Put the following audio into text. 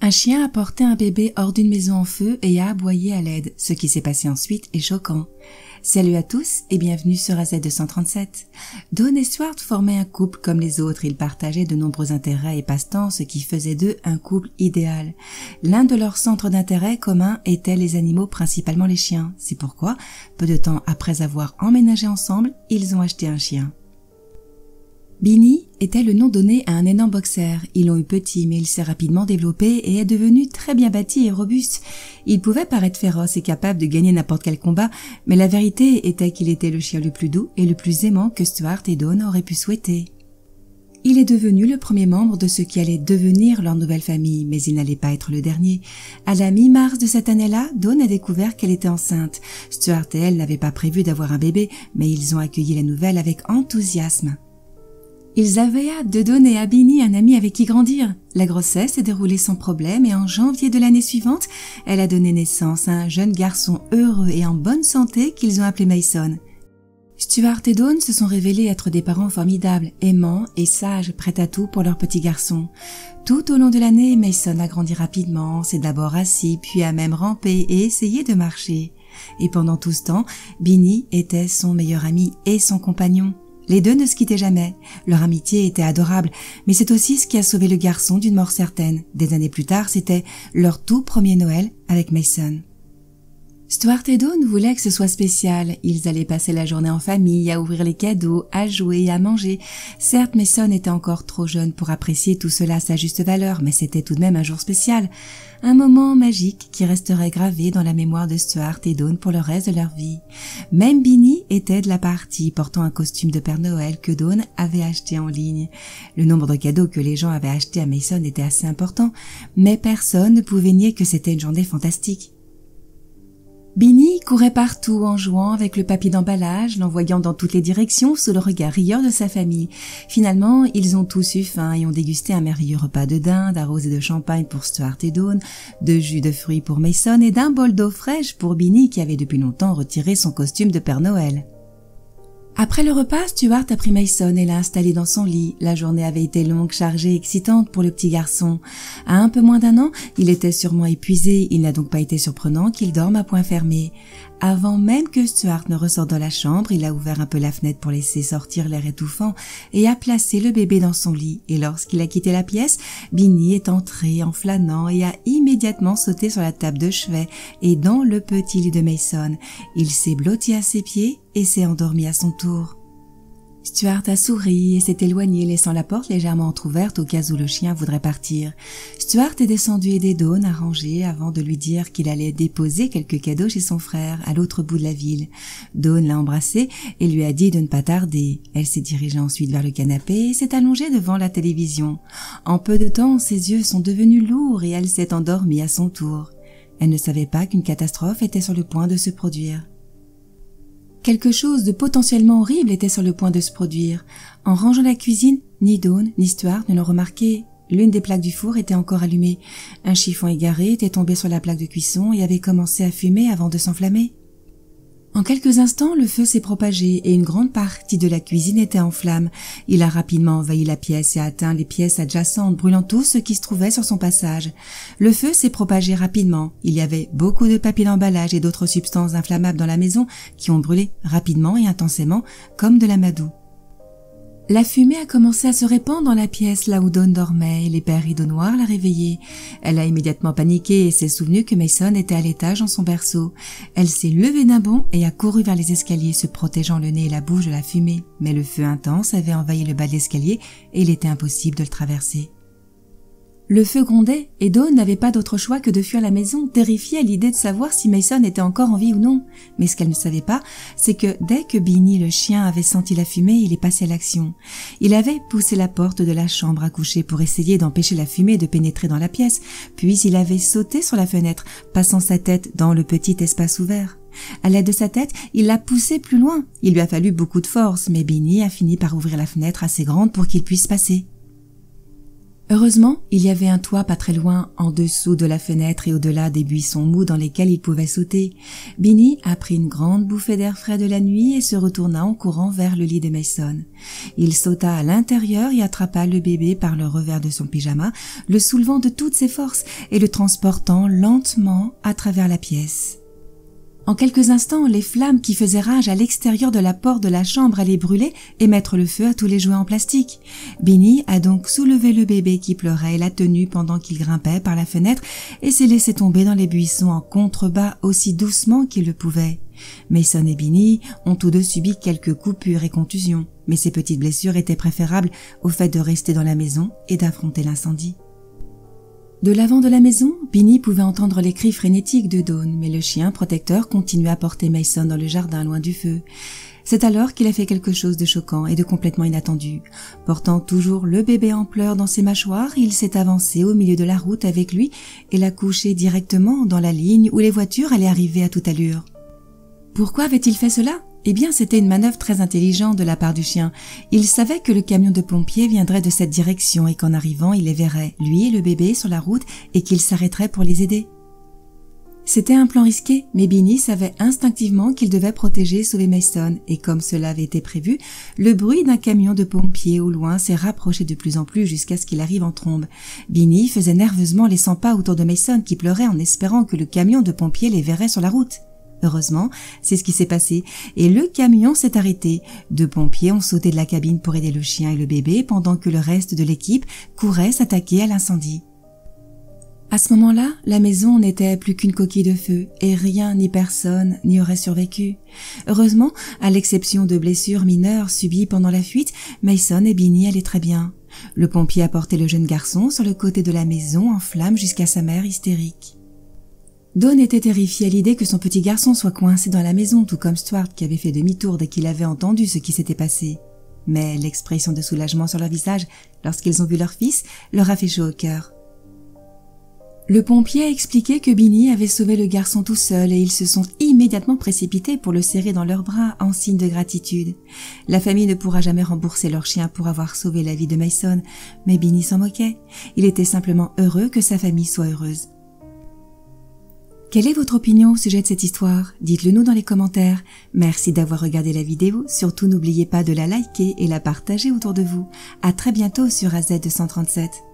Un chien a porté un bébé hors d'une maison en feu et a aboyé à l'aide. Ce qui s'est passé ensuite est choquant. Salut à tous et bienvenue sur AZ237. Dawn et Stuart formaient un couple comme les autres. Ils partageaient de nombreux intérêts et passe-temps, ce qui faisait d'eux un couple idéal. L'un de leurs centres d'intérêt communs était les animaux, principalement les chiens. C'est pourquoi, peu de temps après avoir emménagé ensemble, ils ont acheté un chien. Beanie était le nom donné à un énorme boxer. Ils l'ont eu petit, mais il s'est rapidement développé et est devenu très bien bâti et robuste. Il pouvait paraître féroce et capable de gagner n'importe quel combat, mais la vérité était qu'il était le chien le plus doux et le plus aimant que Stuart et Dawn auraient pu souhaiter. Il est devenu le premier membre de ce qui allait devenir leur nouvelle famille, mais il n'allait pas être le dernier. À la mi-mars de cette année-là, Dawn a découvert qu'elle était enceinte. Stuart et elle n'avaient pas prévu d'avoir un bébé, mais ils ont accueilli la nouvelle avec enthousiasme. Ils avaient hâte de donner à Beanie un ami avec qui grandir. La grossesse s'est déroulée sans problème et en janvier de l'année suivante, elle a donné naissance à un jeune garçon heureux et en bonne santé qu'ils ont appelé Mason. Stuart et Dawn se sont révélés être des parents formidables, aimants et sages, prêts à tout pour leur petit garçon. Tout au long de l'année, Mason a grandi rapidement, s'est d'abord assis, puis a même rampé et essayé de marcher. Et pendant tout ce temps, Beanie était son meilleur ami et son compagnon. Les deux ne se quittaient jamais. Leur amitié était adorable, mais c'est aussi ce qui a sauvé le garçon d'une mort certaine. Des années plus tard, c'était leur tout premier Noël avec Mason. Stuart et Dawn voulaient que ce soit spécial. Ils allaient passer la journée en famille, à ouvrir les cadeaux, à jouer et à manger. Certes, Mason était encore trop jeune pour apprécier tout cela à sa juste valeur, mais c'était tout de même un jour spécial. Un moment magique qui resterait gravé dans la mémoire de Stuart et Dawn pour le reste de leur vie. Même Beanie était de la partie, portant un costume de Père Noël que Dawn avait acheté en ligne. Le nombre de cadeaux que les gens avaient achetés à Mason était assez important, mais personne ne pouvait nier que c'était une journée fantastique. Beanie courait partout en jouant avec le papier d'emballage, l'envoyant dans toutes les directions sous le regard rieur de sa famille. Finalement, ils ont tous eu faim et ont dégusté un merveilleux repas de dinde, arrosé de champagne pour Stuart et Dawn, de jus de fruits pour Mason et d'un bol d'eau fraîche pour Beanie qui avait depuis longtemps retiré son costume de Père Noël. Après le repas, Stuart a pris Mason et l'a installé dans son lit. La journée avait été longue, chargée et excitante pour le petit garçon. À un peu moins d'1 an, il était sûrement épuisé, il n'a donc pas été surprenant qu'il dorme à poing fermé. Avant même que Stuart ne ressorte dans la chambre, il a ouvert un peu la fenêtre pour laisser sortir l'air étouffant et a placé le bébé dans son lit. Et lorsqu'il a quitté la pièce, Beanie est entré en flânant et a immédiatement sauté sur la table de chevet et dans le petit lit de Mason. Il s'est blotti à ses pieds et s'est endormi à son tour. Stuart a souri et s'est éloigné, laissant la porte légèrement entrouverte au cas où le chien voudrait partir. Stuart est descendu aider Dawn à ranger avant de lui dire qu'il allait déposer quelques cadeaux chez son frère à l'autre bout de la ville. Dawn l'a embrassé et lui a dit de ne pas tarder. Elle s'est dirigée ensuite vers le canapé et s'est allongée devant la télévision. En peu de temps, ses yeux sont devenus lourds et elle s'est endormie à son tour. Elle ne savait pas qu'une catastrophe était sur le point de se produire. Quelque chose de potentiellement horrible était sur le point de se produire. En rangeant la cuisine, ni Dawn ni Stuart ne l'ont remarqué. L'une des plaques du four était encore allumée. Un chiffon égaré était tombé sur la plaque de cuisson et avait commencé à fumer avant de s'enflammer. En quelques instants, le feu s'est propagé et une grande partie de la cuisine était en flammes. Il a rapidement envahi la pièce et a atteint les pièces adjacentes, brûlant tout ce qui se trouvait sur son passage. Le feu s'est propagé rapidement. Il y avait beaucoup de papier d'emballage et d'autres substances inflammables dans la maison qui ont brûlé rapidement et intensément, comme de l'amadou. La fumée a commencé à se répandre dans la pièce là où Dawn dormait et l'épais rideau noir l'a réveillée. Elle a immédiatement paniqué et s'est souvenue que Mason était à l'étage dans son berceau. Elle s'est levée d'un bond et a couru vers les escaliers se protégeant le nez et la bouche de la fumée. Mais le feu intense avait envahi le bas de l'escalier et il était impossible de le traverser. Le feu grondait et Dawn n'avait pas d'autre choix que de fuir la maison, terrifiée à l'idée de savoir si Mason était encore en vie ou non. Mais ce qu'elle ne savait pas, c'est que dès que Beanie le chien avait senti la fumée, il est passé à l'action. Il avait poussé la porte de la chambre à coucher pour essayer d'empêcher la fumée de pénétrer dans la pièce, puis il avait sauté sur la fenêtre, passant sa tête dans le petit espace ouvert. À l'aide de sa tête, il l'a poussé plus loin. Il lui a fallu beaucoup de force, mais Beanie a fini par ouvrir la fenêtre assez grande pour qu'il puisse passer. Heureusement, il y avait un toit pas très loin, en dessous de la fenêtre et au-delà des buissons mous dans lesquels il pouvait sauter. Binny a pris une grande bouffée d'air frais de la nuit et se retourna en courant vers le lit de Mason. Il sauta à l'intérieur et attrapa le bébé par le revers de son pyjama, le soulevant de toutes ses forces et le transportant lentement à travers la pièce. En quelques instants, les flammes qui faisaient rage à l'extérieur de la porte de la chambre allaient brûler et mettre le feu à tous les jouets en plastique. Binny a donc soulevé le bébé qui pleurait et l'a tenu pendant qu'il grimpait par la fenêtre et s'est laissé tomber dans les buissons en contrebas aussi doucement qu'il le pouvait. Mason et Binny ont tous deux subi quelques coupures et contusions, mais ces petites blessures étaient préférables au fait de rester dans la maison et d'affronter l'incendie. De l'avant de la maison, Binny pouvait entendre les cris frénétiques de Dawn, mais le chien protecteur continuait à porter Mason dans le jardin loin du feu. C'est alors qu'il a fait quelque chose de choquant et de complètement inattendu. Portant toujours le bébé en pleurs dans ses mâchoires, il s'est avancé au milieu de la route avec lui et l'a couché directement dans la ligne où les voitures allaient arriver à toute allure. Pourquoi avait-il fait cela ? Eh bien, c'était une manœuvre très intelligente de la part du chien. Il savait que le camion de pompiers viendrait de cette direction et qu'en arrivant, il les verrait, lui et le bébé, sur la route et qu'il s'arrêterait pour les aider. C'était un plan risqué, mais Binny savait instinctivement qu'il devait protéger et sauver Mason, et comme cela avait été prévu, le bruit d'un camion de pompiers au loin s'est rapproché de plus en plus jusqu'à ce qu'il arrive en trombe. Binny faisait nerveusement les 100 pas autour de Mason qui pleurait en espérant que le camion de pompiers les verrait sur la route. Heureusement, c'est ce qui s'est passé, et le camion s'est arrêté. 2 pompiers ont sauté de la cabine pour aider le chien et le bébé, pendant que le reste de l'équipe courait s'attaquer à l'incendie. À ce moment-là, la maison n'était plus qu'une coquille de feu, et rien ni personne n'y aurait survécu. Heureusement, à l'exception de blessures mineures subies pendant la fuite, Mason et Binny allaient très bien. Le pompier a porté le jeune garçon sur le côté de la maison en flammes jusqu'à sa mère hystérique. Dawn était terrifiée à l'idée que son petit garçon soit coincé dans la maison, tout comme Stuart qui avait fait demi-tour dès qu'il avait entendu ce qui s'était passé. Mais l'expression de soulagement sur leur visage, lorsqu'ils ont vu leur fils, leur a fait chaud au cœur. Le pompier a expliqué que Binny avait sauvé le garçon tout seul et ils se sont immédiatement précipités pour le serrer dans leurs bras en signe de gratitude. La famille ne pourra jamais rembourser leur chien pour avoir sauvé la vie de Mason, mais Binny s'en moquait. Il était simplement heureux que sa famille soit heureuse. Quelle est votre opinion au sujet de cette histoire? Dites-le nous dans les commentaires. Merci d'avoir regardé la vidéo. Surtout n'oubliez pas de la liker et la partager autour de vous. À très bientôt sur AZ237.